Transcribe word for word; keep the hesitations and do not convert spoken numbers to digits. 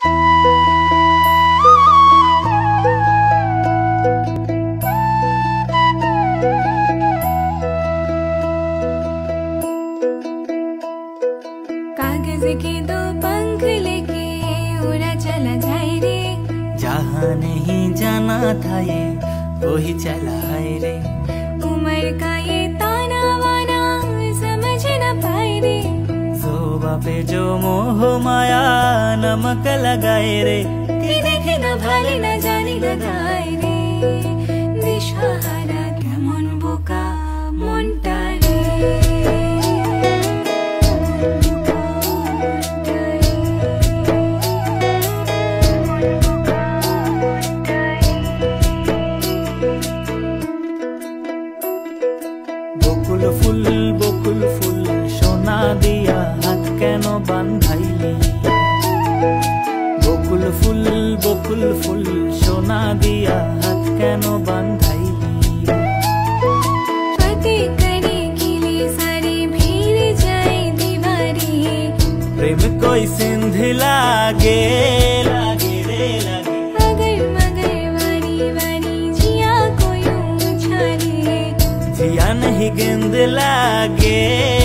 कागज के दो पंख लेके उड़ा चला जाए रे, जहाँ नहीं जाना था ये वही चला है रे। उम्र का ये ताना वाना समझ न पाए रे, जोबा पे जो मोह माया नमक लगाए रे। कि देखे न भाले न जाने लगाए रे, दिशाहारा केमन बोका मनटा रे। বকুল ফুল বকুল ফুল সোনা দিয়া হাত কেন বান্ধাইলি। বকুল ফুল বকুল ফুল সোনা দিয়া হাত কেন বান্ধাইলি। पते करे खिले सारे भीड़ जाए दीवारे, प्रेम कोई सिंध लागे लागे रे लागे। अगर मगर वारी वारी जिया कोई उछाले, जिया नहीं गेंद लागे।